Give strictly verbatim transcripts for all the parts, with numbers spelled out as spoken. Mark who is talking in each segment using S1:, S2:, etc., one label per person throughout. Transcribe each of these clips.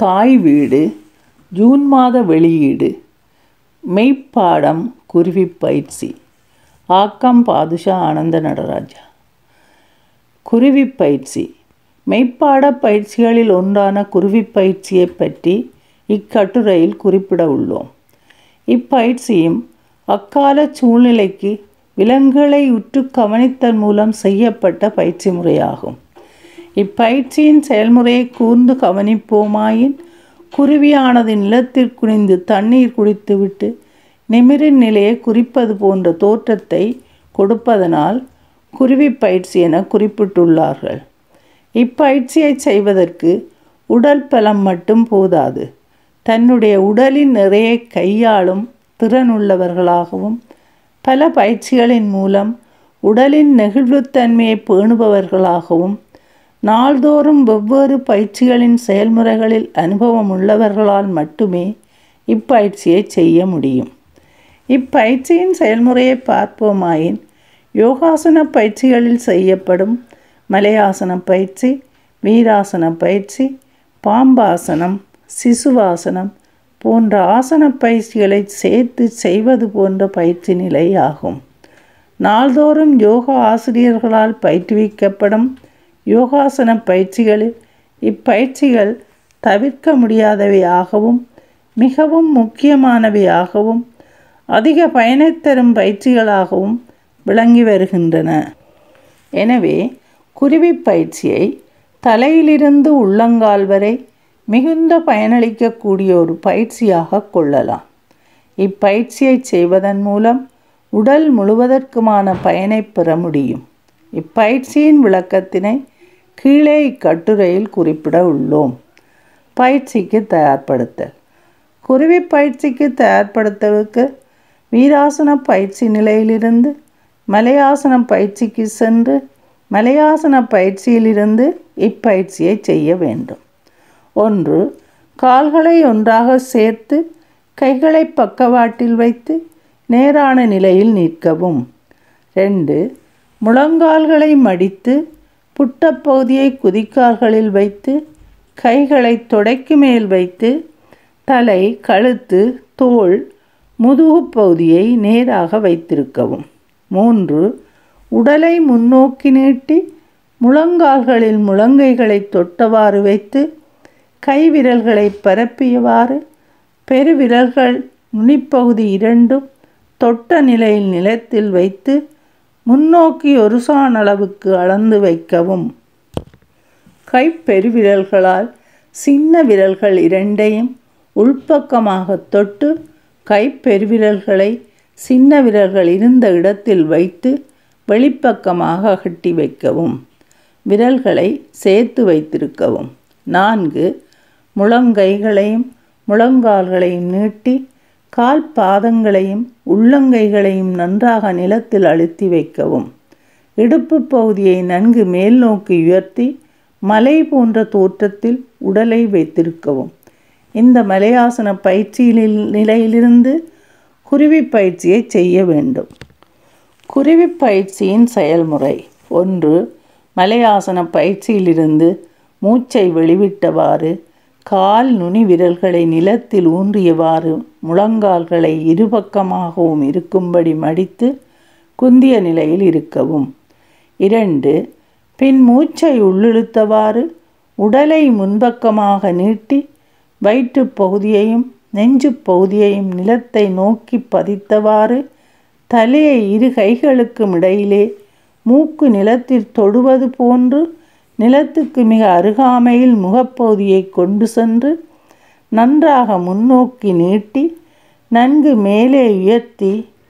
S1: தாய் வீடு ஜூன் மாத வெளியீடு. மெய்ப்பாடம் குருவி பயிற்சி. ஆக்கம் பாதுஷா ஆனந்த நடராஜா. குருவி பயிற்சி. மெய்ப்பாட பயிற்சிகளில் ஒன்றான குருவி பயிற்சியை பற்றி இக்கட்டுரையில் குறிப்பிட உள்ளோம். இப்பயிற்சியும் அக்கால சூழ்நிலைக்கு விலங்குகளை உற்று கவனித்தல் மூலம் செய்யப்பட்ட பயிற்சி முறையாகும். இப்பயிற்சியின் செயல்முறையை கூர்ந்து கவனிப்போமாயின், குருவியானது நிலத்தில் குனிந்து தண்ணீர் குடித்துவிட்டு நிமிரின் நிலையை குறிப்பது போன்ற தோற்றத்தை கொடுப்பதனால் குருவி பயிற்சி என குறிப்பிட்டுள்ளார்கள். இப்பயிற்சியை செய்வதற்கு உடல் பலம் மட்டும் போதாது, தன்னுடைய உடலின் நிறையை கையாளும் திறனுள்ளவர்களாகவும், பல பயிற்சிகளின் மூலம் உடலின் நெகிழ்வுத்தன்மையை பேணுபவர்களாகவும், நாள்தோறும் வெவ்வேறு பயிற்சிகளின் செயல்முறைகளில் அனுபவம் உள்ளவர்களால் மட்டுமே இப்பயிற்சியை செய்ய முடியும். இப்பயிற்சியின் செயல்முறையை பார்ப்போமாயின், யோகாசன பயிற்சிகளில் செய்யப்படும் மலையாசன பயிற்சி, வீராசன பயிற்சி, பாம்பாசனம், சிசுவாசனம் போன்ற ஆசன பயிற்சிகளை சேர்த்து செய்வது போன்ற பயிற்சி நிலை ஆகும். நாள்தோறும் யோகா ஆசிரியர்களால் பயிற்றுவிக்கப்படும் யோகாசன பயிற்சிகளில் இப்பயிற்சிகள் தவிர்க்க முடியாதவையாகவும் மிகவும் முக்கியமானவையாகவும் அதிக பயனை தரும் பயிற்சிகளாகவும் விளங்கி வருகின்றன. எனவே குருவி பயிற்சியை தலையிலிருந்து உள்ளங்கால் வரை மிகுந்த பயனளிக்கக்கூடிய ஒரு பயிற்சியாக கொள்ளலாம். இப்பயிற்சியை செய்வதன் மூலம் உடல் முழுவதற்குமான பயனை பெற முடியும். இப்பயிற்சியின் விளக்கத்தினை கீழே இக்கட்டுரையில் குறிப்பிட உள்ளோம். பயிற்சிக்கு தயார்படுத்தல். குருவி பயிற்சிக்கு தயார்படுத்தலுக்கு வீராசன பயிற்சி நிலையிலிருந்து மலையாசன பயிற்சிக்கு சென்று மலையாசன பயிற்சியிலிருந்து இப்பயிற்சியை செய்ய வேண்டும். ஒன்று, கால்களை ஒன்றாக சேர்த்து கைகளை பக்கவாட்டில் வைத்து நேரான நிலையில் நிற்கவும். ரெண்டு, முழங்கால்களை மடித்து புட்டப்பகுதியை குதிக்கால்களில் வைத்து கைகளை தொடைக்கு மேல் வைத்து தலை, கழுத்து, தோள், முதுகு பகுதியை நேராக வைத்திருக்கவும். மூன்று, உடலை முன்னோக்கி நீட்டி முழங்கால்களில் முழங்கைகளை தொட்டவாறு வைத்து கைவிரல்களை பரப்பியவாறு பெருவிரல்கள் நுனிப்பகுதி இரண்டும் தொட்ட நிலையில் நிலத்தில் வைத்து முன்னோக்கி ஒரு சான் அளவுக்கு அளந்து வைக்கவும். கைப்பெருவிரல்களால் சின்ன விரல்கள் இரண்டையும் உள்பக்கமாக தொட்டு கைப்பெருவிரல்களை சின்ன விரல்கள் இருந்த இடத்தில் வைத்து வெளிப்பக்கமாக அகட்டி வைக்கவும். விரல்களை சேர்த்து வைத்திருக்கவும். நான்கு, முழங்கைகளையும் முழங்கால்களையும் நீட்டி கால் பாதங்களையும் உள்ளங்கைகளையும் நன்றாக நிலத்தில் அழுத்தி வைக்கவும். இடுப்பு பகுதியை நன்கு மேல் நோக்கி உயர்த்தி மலை போன்ற தோற்றத்தில் உடலை வைத்திருக்கவும். இந்த மலையாசன பயிற்சியில் நிலையிலிருந்து குருவி பயிற்சியை செய்ய வேண்டும். குருவி பயிற்சியின் செயல்முறை. ஒன்று, மலையாசன பயிற்சியிலிருந்து மூச்சை வெளிவிட்டவாறு கால் நுனி விரல்களை நிலத்தில் ஊன்றியவாறு முழங்கால்களை இருபக்கமாகவும் இருக்கும்படி மடித்து குந்திய நிலையில் இருக்கவும். இரண்டு, பின் மூச்சை உள்ளிழுத்தவாறு உடலை முன்பக்கமாக நீட்டி வயிற்று பகுதியையும் நெஞ்சு பகுதியையும் நிலத்தை நோக்கி பதித்தவாறு தலையை இரு கைகளுக்கும் இடையிலே மூக்கு நிலத்தில் தொடுவது போன்று நிலத்துக்கு மிக அருகாமையில் முகப்பகுதியை கொண்டு சென்று நன்றாக முன்னோக்கி நீட்டி நன்கு மேலே உயர்த்தி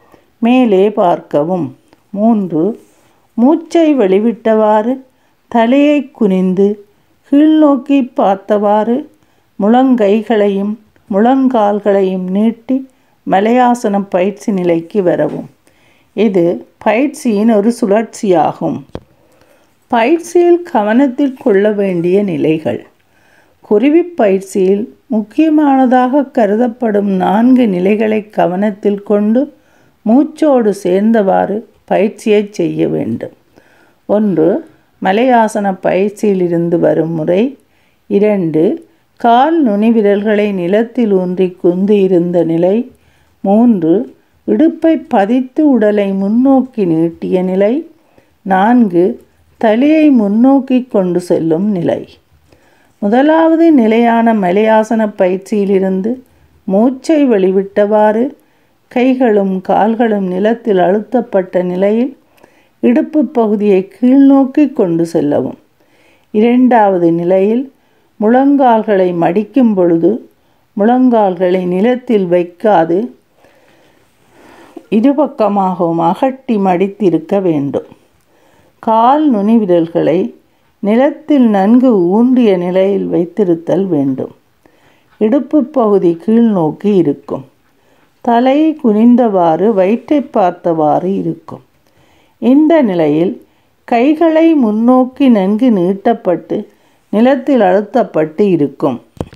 S1: மேலே பார்க்கவும். மூன்று, மூச்சை வெளிவிட்டவாறு தலையை குனிந்து கீழ்நோக்கி பார்த்தவாறு முழங்கைகளையும் முழங்கால்களையும் நீட்டி மலையாசன பயிற்சி நிலைக்கு வரவும். இது பயிற்சியின் ஒரு சுழற்சியாகும். பயிற்சியில் கவனத்தில் கொள்ள வேண்டிய நிலைகள். குருவி பயிற்சியில் முக்கியமானதாக கருதப்படும் நான்கு நிலைகளை கவனத்தில் கொண்டு மூச்சோடு சேர்ந்தவாறு பயிற்சியை செய்ய வேண்டும். ஒன்று, மலையாசன பயிற்சியிலிருந்து வரும் முறை. இரண்டு, கால் நுனி விரல்களை நிலத்தில் ஊன்றி குந்தியிருந்த நிலை. மூன்று, இடுப்பை பதித்து உடலை முன்னோக்கி நீட்டிய நிலை. நான்கு, தலையை முன்னோக்கி கொண்டு செல்லும் நிலை. முதலாவது நிலையான மலையாசன பயிற்சியிலிருந்து மூச்சை வெளிவிட்டவாறு கைகளும் கால்களும் நிலத்தில் அழுத்தப்பட்ட நிலையில் இடுப்பு பகுதியை கீழ்நோக்கி கொண்டு செல்லவும். இரண்டாவது நிலையில் முழங்கால்களை மடிக்கும் பொழுது முழங்கால்களை நிலத்தில் வைக்காது இருபக்கமாகவும் அகட்டி மடித்திருக்க வேண்டும். கால் நுனி விரல்களை நிலத்தில் நன்கு ஊன்றிய நிலையில் வைத்திருத்தல் வேண்டும். இடுப்பு பகுதி கீழ்நோக்கி இருக்கும். தலை குனிந்தவாறு வயிற்றை பார்த்தவாறு இருக்கும். இந்த நிலையில் கைகளை முன்னோக்கி நன்கு நீட்டப்பட்டு நிலத்தில் அழுத்தப்பட்டு இருக்கும்.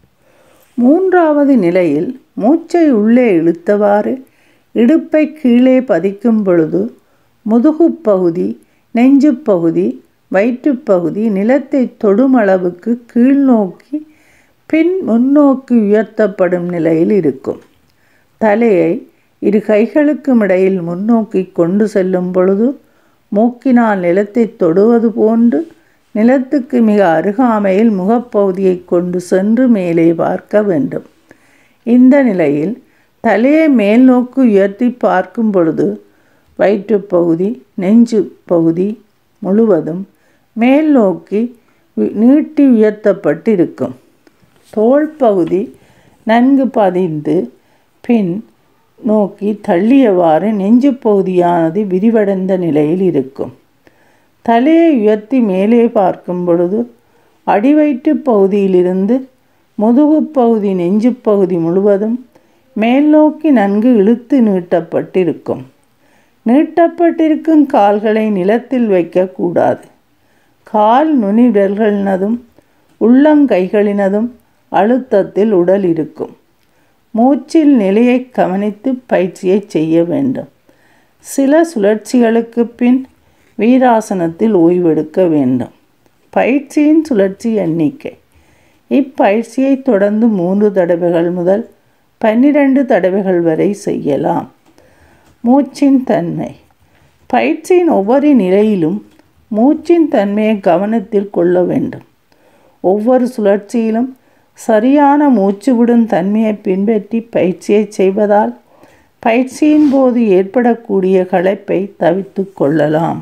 S1: மூன்றாவது நிலையில் மூச்சை உள்ளே இழுத்தவாறு இடுப்பை கீழே பதிக்கும் பொழுது முதுகு பகுதி, நெஞ்சு பகுதி, வயிற்றுப்பகுதி நிலத்தை தொடும் அளவுக்கு கீழ்நோக்கி பின் முன்னோக்கி உயர்த்தப்படும் நிலையில் இருக்கும். தலையை இரு கைகளுக்கும் இடையில் முன்னோக்கி கொண்டு செல்லும் பொழுது மூக்கினால் நிலத்தை தொடுவது போன்று நிலத்துக்கு மிக அருகாமையில் முகப்பகுதியை கொண்டு சென்று மேலே பார்க்க வேண்டும். இந்த நிலையில் தலையை மேல் நோக்கி உயர்த்தி பார்க்கும் பொழுது வயிற்றுப்பகுதி, நெஞ்சு பகுதி முழுவதும் மேல் நோக்கி நீட்டி உயர்த்தப்பட்டிருக்கும். தோள் பகுதி நன்கு பதிந்து பின் நோக்கி தள்ளியவாறு நெஞ்சு பகுதியானது விரிவடைந்த நிலையில் இருக்கும். தலையை உயர்த்தி மேலே பார்க்கும் பொழுது அடிவயிற்று பகுதியிலிருந்து முதுகு பகுதி, நெஞ்சு பகுதி முழுவதும் மேல் நோக்கி நன்கு இழுத்து நீட்டப்பட்டிருக்கும். நீட்டப்பட்டிருக்கும் கால்களை நிலத்தில் வைக்கக்கூடாது. கால் நுனி விரல்களினதும் உள்ளங்கைகளினதும் அழுத்தத்தில் உடல் இருக்கும். மூச்சில் நிலையை கவனித்து பயிற்சியை செய்ய வேண்டும். சில சுழற்சிகளுக்கு பின் வீராசனத்தில் ஓய்வெடுக்க வேண்டும். பயிற்சியின் சுழற்சி எண்ணிக்கை. இப்பயிற்சியை தொடர்ந்து மூன்று தடவைகள் முதல் பன்னிரண்டு தடவைகள் வரை செய்யலாம். மூச்சின் தன்மை. பயிற்சியின் ஒவ்வொரு நிலையிலும் மூச்சின் தன்மையை கவனத்தில் கொள்ள வேண்டும். ஒவ்வொரு சுழற்சியிலும் சரியான மூச்சு விடும் தன்மையை பின்பற்றி பயிற்சியை செய்வதால் பயிற்சியின் போது ஏற்படக்கூடிய களைப்பை தவிர்த்து கொள்ளலாம்.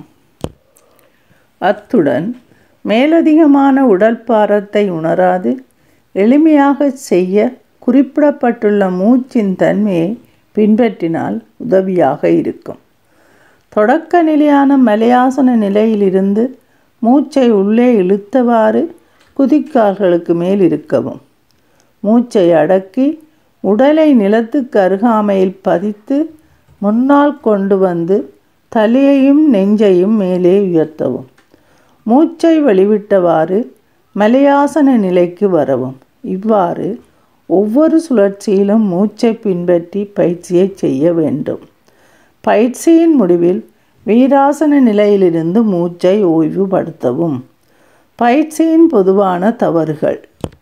S1: அத்துடன் மேலதிகமான உடல் பாரத்தை உணராது எளிமையாக செய்ய குறிப்பிடப்பட்டுள்ள மூச்சின் தன்மையை பின்பற்றினால் உதவியாக இருக்கும். தொடக்க நிலையான மலையாசன நிலையிலிருந்து மூச்சை உள்ளே இழுத்தவாறு குதிக்கால்களுக்கு மேல் இருக்கவும். மூச்சை அடக்கி உடலை நிலத்துக்கு அருகாமையில் பதித்து முன்னால் கொண்டு வந்து தலையையும் நெஞ்சையும் மேலே உயர்த்தவும். மூச்சை வெளிவிட்டவாறு மலையாசன நிலைக்கு வரவும். இவ்வாறு ஒவ்வொரு சுழற்சியிலும் மூச்சை பின்பற்றி பயிற்சியை செய்ய வேண்டும். பயிற்சியின் முடிவில் வீராசன நிலையிலிருந்து மூச்சை ஓய்வுபடுத்தவும். பயிற்சியின் பொதுவான தவறுகள்.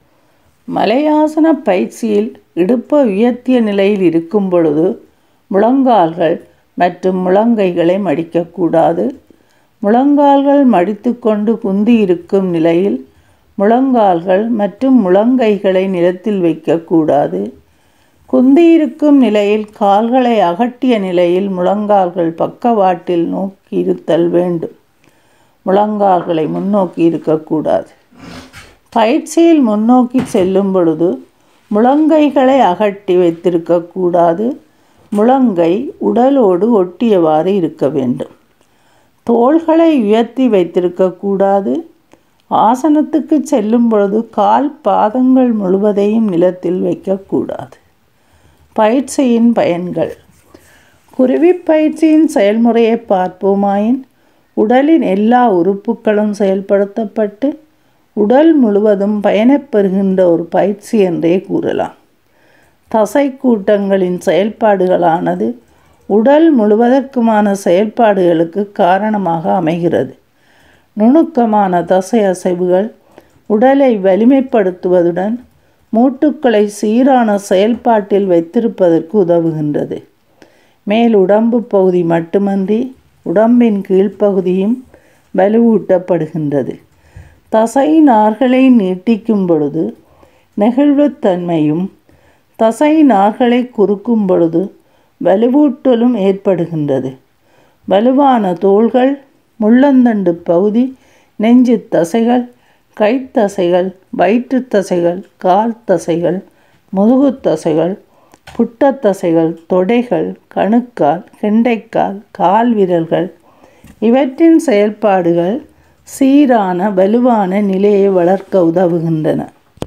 S1: மலையாசன பயிற்சியில் இடுப்பை உயர்த்திய நிலையில் இருக்கும் பொழுது முழங்கால்கள் மற்றும் முழங்கைகளை மடிக்கக்கூடாது. முழங்கால்கள் மடித்து கொண்டு குந்தி இருக்கும் நிலையில் முழங்கால்கள் மற்றும் முழங்கைகளை நிலத்தில் வைக்கக்கூடாது. குந்தியிருக்கும் நிலையில் கால்களை அகட்டிய நிலையில் முழங்கால்கள் பக்கவாட்டில் நோக்கி இருத்தல் வேண்டும். முழங்கால்களை முன்னோக்கி இருக்கக்கூடாது. பயிற்சியில் முன்னோக்கி செல்லும் பொழுது முழங்கைகளை அகட்டி வைத்திருக்கக்கூடாது. முழங்கை உடலோடு ஒட்டியவாறு இருக்க வேண்டும். தோள்களை உயர்த்தி வைத்திருக்கக்கூடாது. ஆசனத்துக்கு செல்லும் பொழுது கால் பாதங்கள் முழுவதையும் நிலத்தில் வைக்கக்கூடாது. பயிற்சியின் பயன்கள். குருவி பயிற்சியின் செயல்முறையை பார்ப்போமாயின் உடலின் எல்லா உறுப்புகளும் செயல்படுத்தப்பட்டு உடல் முழுவதும் பயனப்பெறுகின்ற ஒரு பயிற்சி என்றே கூறலாம். தசை கூட்டங்களின் செயல்பாடுகளானது உடல் முழுவதற்குமான செயல்பாடுகளுக்கு காரணமாக அமைகிறது. நுணுக்கமான தசை அசைவுகள் உடலை வலிமைப்படுத்துவதுடன் மூட்டுக்களை சீரான செயல்பாட்டில் வைத்திருப்பதற்கு உதவுகின்றது. மேல் உடம்பு பகுதி மட்டுமன்றி உடம்பின் கீழ்ப்பகுதியும் வலுவூட்டப்படுகின்றது. தசை நார்களை நீட்டிக்கும் பொழுது நெகிழ்வுத்தன்மையும், தசை நார்களை குறுக்கும் பொழுது வலுவூட்டலும் ஏற்படுகின்றது. வலுவான தோள்கள், முள்ளந்தண்டு பகுதி, நெஞ்சு தசைகள், கைத்தசைகள், வயிற்று தசைகள், கால் தசைகள், முதுகு தசைகள், புட்டத்தசைகள், தொடைகள், கணுக்கால், கெண்டைக்கால், கால் விரல்கள் இவற்றின் செயல்பாடுகள் சீரான வலுவான நிலையை வளர்க்க உதவுகின்றன.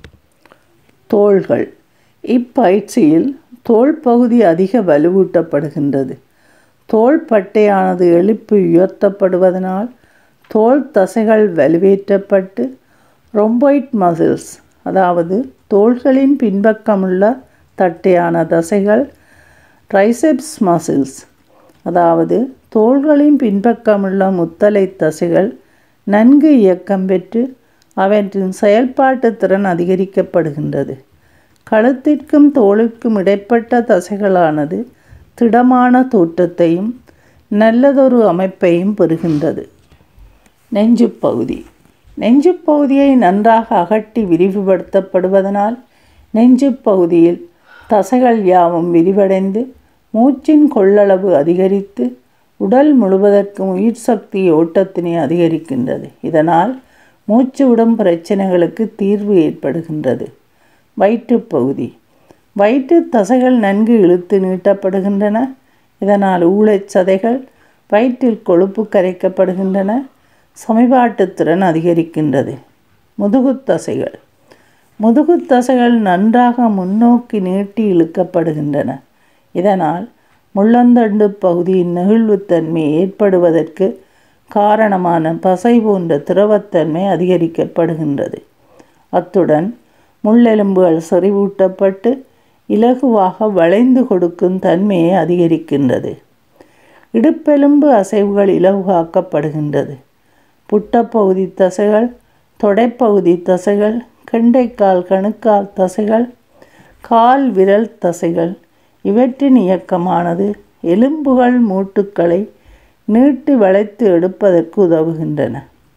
S1: தோள்கள். இப்பயிற்சியில் தோள் பகுதி அதிக வலுவூட்டப்படுகின்றது. தோள் பட்டையானது எழுப்பி உயர்த்தப்படுவதனால் தோள் தசைகள் வலுவேற்றப்பட்டு ரொம்பாய்ட் மசில்ஸ், அதாவது தோள்களின் பின்பக்கமுள்ள தட்டையான தசைகள், ட்ரைசெப்ஸ் மசில்ஸ், அதாவது தோள்களின் பின்பக்கமுள்ள முத்தலை தசைகள் நன்கு இயக்கம் பெற்று அவற்றின் செயல்பாட்டு திறன் அதிகரிக்கப்படுகின்றது. கழுத்திற்கும் தோளுக்கும் இடைப்பட்ட தசைகளானது திடமான தோற்றத்தையும் நல்லதொரு அமைப்பையும் பெறுகின்றது. நெஞ்சு பகுதி. நெஞ்சு பகுதியை நன்றாக அகட்டி விரிவுபடுத்தப்படுவதனால் நெஞ்சு பகுதியில் தசைகள் யாவும் விரிவடைந்து மூச்சின் கொள்ளளவு அதிகரித்து உடல் முழுவதற்கும் உயிர் சக்தி ஓட்டத்தினை அதிகரிக்கின்றது. இதனால் மூச்சு விடும் பிரச்சனைகளுக்கு தீர்வு ஏற்படுகின்றது. வயிற்றுப்பகுதி. வயிற்று தசைகள் நன்கு இழுத்து நீட்டப்படுகின்றன. இதனால் ஊளைச்சதைகள், வயிற்றில் கொழுப்பு கரைக்கப்படுகின்றன. சமிபாட்டுத்திறன் அதிகரிக்கின்றது. முதுகு தசைகள். முதுகு தசைகள் நன்றாக முன்னோக்கி நீட்டி இழுக்கப்படுகின்றன. இதனால் முள்ளந்தண்டு பகுதியின் நெகிழ்வுத்தன்மை ஏற்படுவதற்கு காரணமான பசை போன்ற திரவத்தன்மை அதிகரிக்கப்படுகின்றது. அத்துடன் முள்ளெலும்புகள் செறிவூட்டப்பட்டு இலகுவாக வளைந்து கொடுக்கும் தன்மையை அதிகரிக்கின்றது. இடுப்பெலும்பு அசைவுகள் இலகுவாக்கப்படுகின்றது. புட்டப்பகுதி தசைகள், தொடைப்பகுதி தசைகள், கெண்டைக்கால், கணுக்கால் தசைகள், கால் விரல் தசைகள் இவற்றின் இயக்கமானது எலும்புகள் மூட்டுக்களை நீட்டி வளைத்து எடுப்பதற்கு உதவுகின்றன.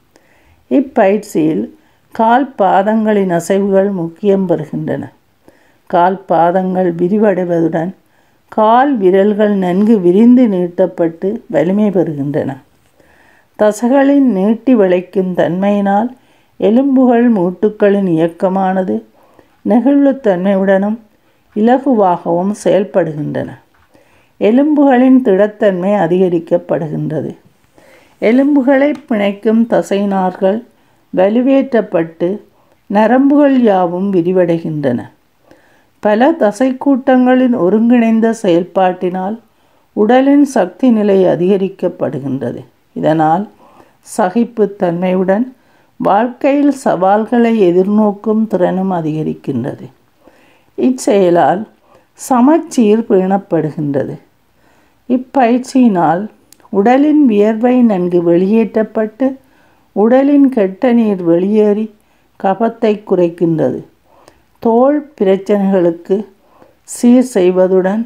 S1: இப்பயிற்சியில் கால் பாதங்களின் அசைவுகள் முக்கியம் பெறுகின்றன. கால் பாதங்கள் விரிவடைவதுடன் கால் விரல்கள் நன்கு விரிந்து நீட்டப்பட்டு வலிமை பெறுகின்றன. தசைகளின் நீட்டி வளைக்கும் தன்மையினால் எலும்புகள் மூட்டுக்களின் இயக்கமானது நெகிழ்வுத்தன்மையுடனும் இலகுவாகவும் செயல்படுகின்றன. எலும்புகளின் திடத்தன்மை அதிகரிக்கப்படுகின்றது. எலும்புகளை பிணைக்கும் தசைநார்கள் வலுவேற்றப்பட்டு நரம்புகள் யாவும் விரிவடைகின்றன. பல தசைக்கூட்டங்களின் ஒருங்கிணைந்த செயல்பாட்டினால் உடலின் சக்தி நிலை அதிகரிக்கப்படுகின்றது. இதனால் சகிப்புத்தன்மையுடன் வாழ்க்கையில் சவால்களை எதிர்நோக்கும் திறனும் அதிகரிக்கின்றது. இச்செயலால் சமச்சீர் பேணப்படுகின்றது. இப்பயிற்சியினால் உடலின் வியர்வை நன்கு வெளியேற்றப்பட்டு உடலின் கெட்ட நீர் வெளியேறி கபத்தை குறைக்கின்றது. தோல் பிரச்சனைகளுக்கு சீர் செய்வதுடன்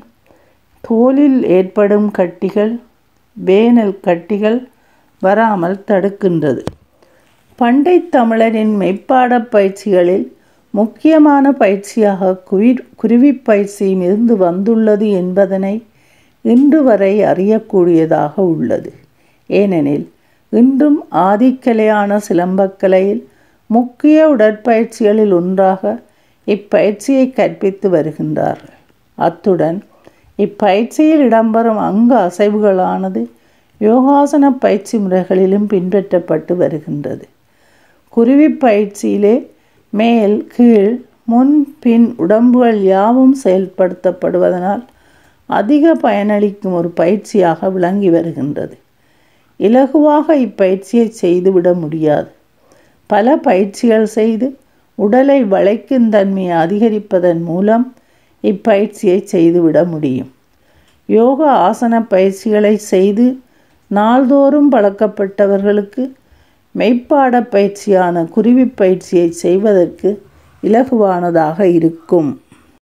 S1: தோலில் ஏற்படும் கட்டிகள், வேனல் கட்டிகள் வராமல் தடுக்கின்றது. பண்டை தமிழரின் மெய்ப்பாட பயிற்சிகளில் முக்கியமான பயிற்சியாக குவி குருவிப் பயிற்சியும் இருந்து வந்துள்ளது என்பதனை இன்று வரை அறியக்கூடியதாக உள்ளது. ஏனெனில் இன்றும் ஆதிக்கலையான சிலம்பக்கலையில் முக்கிய உடற்பயிற்சிகளில் ஒன்றாக இப்பயிற்சியை கற்பித்து வருகின்றார்கள். அத்துடன் இப்பயிற்சியில் இடம்பெறும் அங்க அசைவுகளானது யோகாசன பயிற்சி முறைகளிலும் பின்பற்றப்பட்டு வருகின்றது. குருவி பயிற்சியிலே மேல், கீழ், முன், பின் உடம்புகள் யாவும் செயல்படுத்தப்படுவதனால் அதிக பயனளிக்கும் ஒரு பயிற்சியாக விளங்கி வருகின்றது. இலகுவாக இப்பயிற்சியை செய்துவிட முடியாது. பல பயிற்சிகள் செய்து உடலை வளைக்கும் தன்மையை அதிகரிப்பதன் மூலம் இப்பயிற்சியை செய்துவிட முடியும். யோகா ஆசன பயிற்சிகளை செய்து நாள்தோறும் பழக்கப்பட்டவர்களுக்கு மெய்ப்பாட பயிற்சியான குருவி பயிற்சியை செய்வதற்கு இலகுவானதாக இருக்கும்.